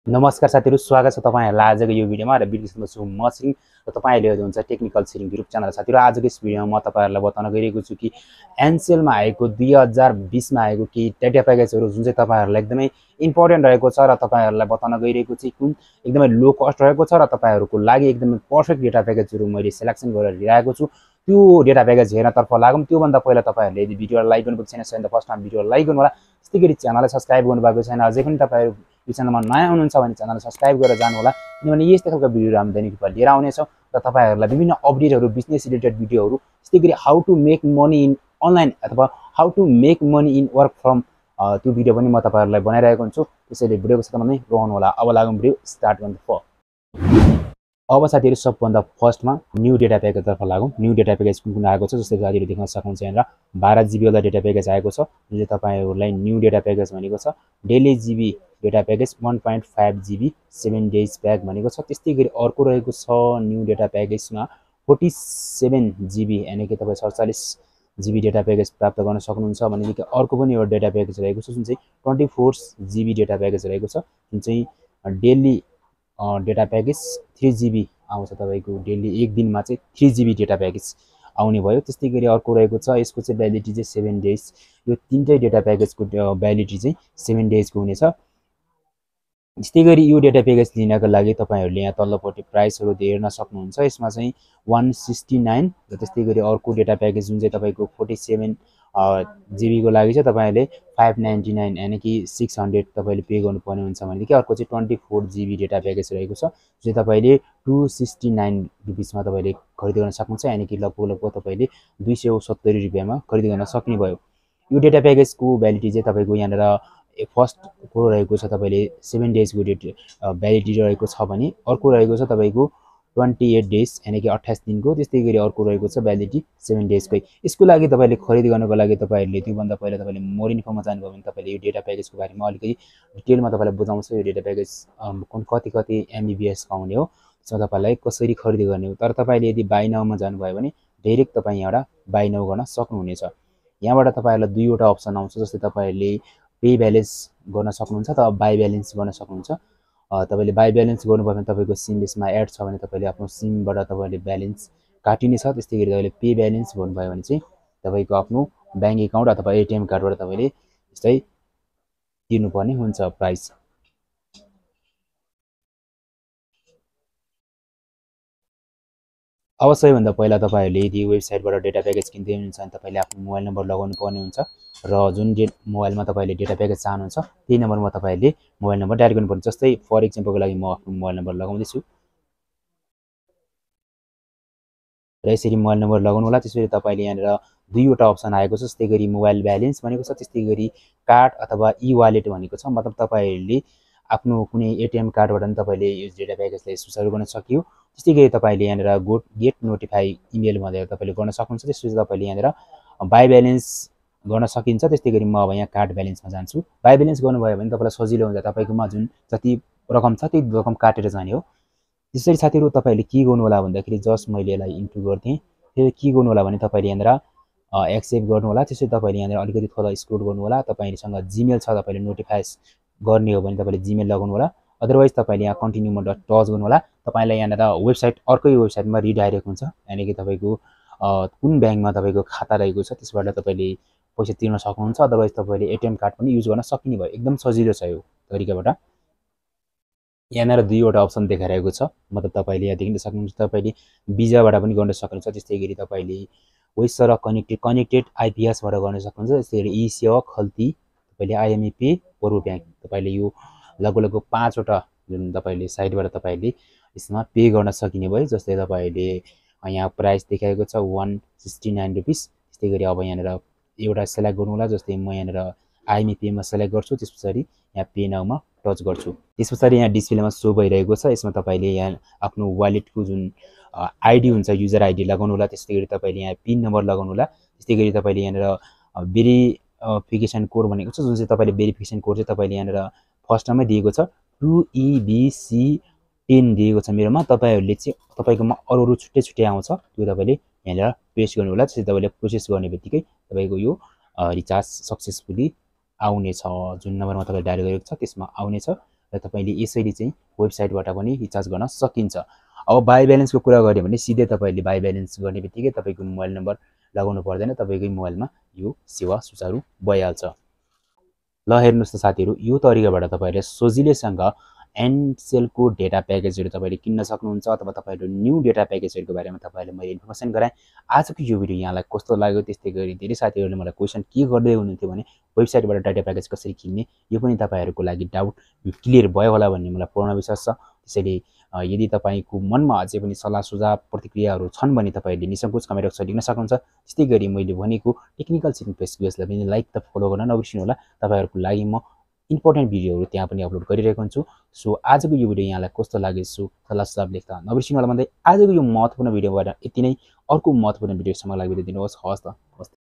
नमस्कार साथीहरु, स्वागत छ तपाईहरुलाई आजको यो भिडियोमा र भिडियोमा छु म छिरिङ र तपाईहरुले हेर्दै हुन्छ टेक्निकल छिरिङ युट्युब च्यानल। साथीहरु, आजको यस भिडियोमा म तपाईहरुलाई बताउन गइरहेको छु कि Ncell मा आएको 2020 मा आएको कि डेटा प्याकेजहरु जुन चाहिँ तपाईहरुलाई एकदमै इम्पोर्टेन्ट रहेको छ र तपाईहरुलाई बताउन गइरहेको छु कुन एकदमै लो कस्ट रहेको छ र तपाईहरुको लागि एकदमै पर्फेक्ट डेटा प्याकेजहरु मैले सिलेक्सन गरेर ल्याएको छु। त्यो डेटा प्याकेज हेर्नतर्फ लागौं। त्यो भन्दा पहिला तपाईहरुले यदि भिडियोलाई लाइक गर्नुभएको छैन भने फर्स्ट टाइम भिडियोलाई लाइक गर्नु होला। त्यसैगरी च्यानललाई सब्स्क्राइब गर्नुभएको छैन अझै पनि तपाईहरु यो च्यानलमा नयाँ हुनुहुन्छ भने च्यानललाई सब्स्क्राइब गरेर जानु होला, किनभने यस्तै खालको भिडियोहरु हामी दैनिक रूपमा लिएर आउने छौं र तपाईहरुलाई विभिन्न अपडेटहरु, बिजनेस रिलेटेड भिडियोहरु, त्यसैगरी how to make money in online अथवा how to make money in work from त्यो भिडियो पनि म तपाईहरुलाई बनाइरहेको हुन्छु। त्यसैले भिडियोको साथमा नै रहनु होला। अब लागौं भिडियो स्टार्ट गर्नु। अब साथीहरु, सबभन्दा फर्स्टमा न्यू डेटा प्याकेजतर्फ लागौं। न्यू डेटा प्याकेज कुन आएको छ जस्तै साथीहरु देख्न सक्नुहुन्छ यहाँ 12 GB वाला डेटा प्याकेज आएको छ, जुन चाहिँ तपाईहरुलाई न्यू डेटा प्याकेज भनेको छ। Daily GB data package 1.5 GB 7 days pack भनेको छ। त्यस्तै गरी अर्को रहेको छ न्यू डेटा प्याकेजमा 47 GB यानी कि तपाई 47 GB डेटा प्याकेज प्राप्त गर्न सक्नुहुन्छ। भनेदेखि अर्को पनि एउटा डेटा प्याकेज रहेको छ जुन चाहिँ 24 GB डेटा प्याकेज रहेको छ, जुन चाहिँ डेली डेटा प्याकेज 3 GB आउँछ। तपाईको डेली एक दिनमा चाहिँ 3 GB डेटा प्याकेज आउने भयो। त्यस्तै गरी अर्को रहेको छ, यसको चाहिँ भ्यालिडिटी चाहिँ 7 डेज। यो तीनटै डेटा प्याकेजको भ्यालिडिटी चाहिँ 7 डेजको हुनेछ। त्यस्तै गरी यो डेटा प्याकेज लिनको लागि तपाईहरुले यहाँ तल्लोपट्टि प्राइसहरु हेर्न सक्नुहुन्छ। यसमा चाहिँ 169 र त्यस्तै गरी अर्को डेटा प्याकेज जुन चाहिँ तपाईको 47 GB को लागि चाहिँ तपाईहरुले 599 यानी कि 600 तपाईले पे गर्नुपर्ने हुन्छ। भनेदेखि अर्को चाहिँ 24 GB डेटा प्याकेज रहेको छ, जो तपाईले 269 रुपैयाँमा तपाईले खरिद गर्न सक्नुहुन्छ। यानी कि लगभग तपाईले 270 रुपैयाँमा खरिद गर्न सक्ने भयो। यो डेटा प्याकेजको भ्यालिडिटी चाहिँ तपाईको यहाँनेर फर्स्ट को रहेको छ तपाईले 7 डेज को भ्यालिडिटी रहेको छ भने अर्को रहेको छ तपाईको 28 डेज यानी कि 28 दिनको। त्यस्तै गरी अर्को रहेको छ भ्यालिडिटी 7 डेज कै। यसको लागि तपाईले खरिद गर्नको लागि तपाईहरुले त्यो भन्दा पहिला तपाईले मोर इन्फोमा जानुभयो भने तपाईले यो डेटा प्याकेजको बारेमा अलिकति डिटेलमा तपाईलाई बुझाउँछु। यो डेटा प्याकेज कति MBPS का आउने हो, त्यसमा तपाईलाई कसरी खरिद गर्ने हो। तर तपाईले यदि बाइ नाउमा जानुभयो भने डाइरेक्ट तपाई यहाँबाट बाइ नाउ गर्न सक्नुहुनेछ। यहाँबाट तपाईहरुलाई दुईवटा अप्सन आउँछ, जस्तै तपाईहरुले पे ब्यालेन्स गर्न सक्नुहुन्छ अथवा बाइ ब्यालेन्स गर्न सक्नुहुन्छ। तपाईले बाइ ब्यालेन्स गर्नुभयो भने तपाईको सिम लिस्टमा एड छ भने तपाईले आफ्नो सिमबाट तपाईले ब्यालेन्स काटिने छ। त्यस्तै गरी तपाईले पे ब्यालेन्स गर्नुभयो भने चाहिँ तपाईको आफ्नो बैंक अकाउन्ट अथवा एटीएम कार्डबाट तपाईले यस्तै तिर्नुपर्ने हुन्छ प्राइस। अब सबैभन्दा पहिला तपाईहरुले यदि वेबसाइटबाट डेटा प्याकेज किन्दै हुनुहुन्छ भने तपाईले आफ्नो मोबाइल नम्बर लगाउनु पर्ने हुन्छ र जुन मोबाइलमा तपाईले डेटा प्याकेज चाहनुहुन्छ त्यही नम्बरमा तपाईले मोबाइल नम्बर डायल गर्नुपर्छ। जस्तै फर एक्जाम्पलको लागि म आफ्नो मोबाइल नम्बर लगाउँदै छु र यसरी मोबाइल नम्बर लगाउनु होला। त्यसपछि तपाईले यहाँनेर दुईवटा अप्सन आएको छ, जस्तै गरी मोबाइल ब्यालेन्स भनेको छ, त्यस्तै गरी कार्ड अथवा ई वालेट भनेको छ। मतलब तपाईहरुले आफ्नो कुनै एटीएम कार्डबाट पनि तपाईले यो डेटा प्याकेजलाई सुरु गर्न सकियो। त्यस्तै गरी तपाईले यहाँनेर गेट नोटिफाई इमेल भनेर तपाईले गर्न सक्नुहुन्छ। त्यसपछि तपाईले यहाँनेर बाइ ब्यालेन्स गर्न सकिन्छ। त्यस्तै गरी म अब यहाँ कार्ड ब्यालेन्समा जान्छु। बाइ ब्यालेन्स गर्नुभयो भने तपाईलाई सजिलो हुन्छ, तपाईकोमा जुन जति रकम छ त्यही रकम काटेर जाने हो। त्यसरी साथीहरु तपाईले के गर्नु होला भन्दाखेरि जस्ट मैले यसलाई इन्टु गर्दिए। फेरि के गर्नु होला भने तपाईले यहाँनेर एक्सेप्ट गर्नु होला। त्यसपछि तपाईले यहाँनेर अलिकति थोडा स्क्रोल गर्नु होला। तपाईहरुसँग जीमेल छ, तपाईले नोटिफाई गर्ने हो भने तपाईले जीमेल लगाउनु होला। अदरवाइज तपाईले यहाँ कन्टिन्युमा टच गर्नु होला। तपाईलाई यहाँनेर वेबसाइट अर्कै वेबसाइटमा रिडाइरेक्ट हुन्छ, यानी कि तपाईको कुन बैंकमा तपाईको खाता रहेको छ त्यसबाट तपाईले पैसा तिर्न सक्नुहुन्छ। अदरवाइज तपाईले एटीएम कार्ड पनि युज गर्न सकिने भयो। एकदम सजिलो छ यो तरिकाबाट। यहाँनेर दुईवटा अप्सन देखाइरहेको छ, मतलब तपाईले यहाँ देख्न सक्नुहुन्छ तपाईले भिजाबाट पनि गर्न सक्नुहुन्छ। त्यस्तै गरी तपाईले वेबसर कनेक्टेड आइपीएस बाट गर्न सक्नुहुन्छ। त्यस्तै गरी ई सेवा खल्ती तपाईले आईएमई पे पूर्व बैंक तपाईले यो लगभग 5 वटा जुन तपाईले साइटबाट तपाईले यसमा पे गर्न सकिने भयो। जस्तै तपाईले यहाँ प्राइस देखाएको छ 169 रुपैयाँ। त्यस्तै गरी अब यहाँनेर एउटा सिलेक्ट गर्नु होला। जस्तै म यहाँनेर आईएमई पे मा सिलेक्ट गर्छु, त्यसपछि यहाँ पे नाउमा टच गर्छु। त्यसपछि यहाँ डिस्प्लेमा शो भइरहेको छ। यसमा तपाईले यहाँ आफ्नो वालेटको जुन आईडी हुन्छ युजर आईडी लगाउनु होला। त्यस्तै गरी तपाईले यहाँ पिन नम्बर लगाउनु होला। त्यस्तै गरी तपाईले यहाँनेर भेरिफिकेसन कोड भनेको छ, जुन चाहिँ तपाईले भेरिफिकेसन कोड चाहिँ तपाईले यहाँनेर फर्स्टमै दिएको छ 2EBC10 दिएको छ मेरोमा। तपाईहरुले चाहिँ तपाईकोमा अरु छुट्टै आउँछ, त्यो तपाईले यहाँनेर पेस्ट गर्नु होला। त्यसै तपाईले प्रोसेस गर्ने बित्तिकै तपाईको यो रिचार्ज सक्सेसफुली आउने छ। जुन नम्बरमा तपाईले डायल गरेको छ त्यसमा आउने छ र तपाईले यसरी चाहिँ वेबसाइटबाट पनि रिचार्ज गर्न सकिन्छ। अब बाई ब्यालेन्सको कुरा गर्यो भने सिधै तपाईले बाई ब्यालेन्स गर्ने बित्तिकै तपाईको मोबाइल नम्बर लगाउनु पर्दैन, तपाईकै मोबाइलमा यो सेवा सुचारु भइहाल्छ। ल हेर्नुस् त साथीहरु, यो तरिकाबाट तपाईले सजिलैसँग Ncell को डेटा प्याकेजहरु तपाईले किन्न सक्नुहुन्छ अथवा तपाईहरु न्यू डेटा प्याकेजहरुको बारेमा तपाईले मैले इन्फर्मेसन गराएँ। आजको यो भिडियो यहाँलाई कस्तो लाग्यो, त्यस्तै गरी धेरै साथीहरुले मलाई क्वेशन के गर्दै हुनुहुन्थ्यो भने वेबसाइटबाट डेटा प्याकेज कसरी किन्ने, यो पनि तपाईहरुको लागि डाउट क्लियर भयो होला भन्ने मलाई पूर्ण विश्वास छ। त्यसैले यदि तपाईको मनमा अझै पनि सल्लाह सुझाव प्रतिक्रियाहरु छन् भने तपाईले निसंकोच कमेन्ट बक्समा लेख्न सक्नुहुन्छ। त्यस्तै गरी मैले भनेको टेक्निकल सिरिङ पेजलाई पनि लाइक त फलो गर्न नबिर्सिनु होला। तपाईहरुको लागि म इम्पोर्टेन्ट भिडियोहरु त्यहाँ पनि अपलोड गरिरहेको हुन्छु। सो आजको यो भिडियो यहाँलाई कस्तो लाग्यो सल्लाह सुझाव लेख्न नबिर्सिनु होला भन्दै आजको यो महत्त्वपूर्ण भिडियोबाट यति नै। अर्को महत्त्वपूर्ण भिडियोसम्म लागि दिनुहोस्। हवस् त।